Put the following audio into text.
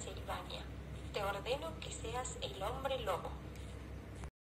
Silvania, te ordeno que seas el hombre lobo.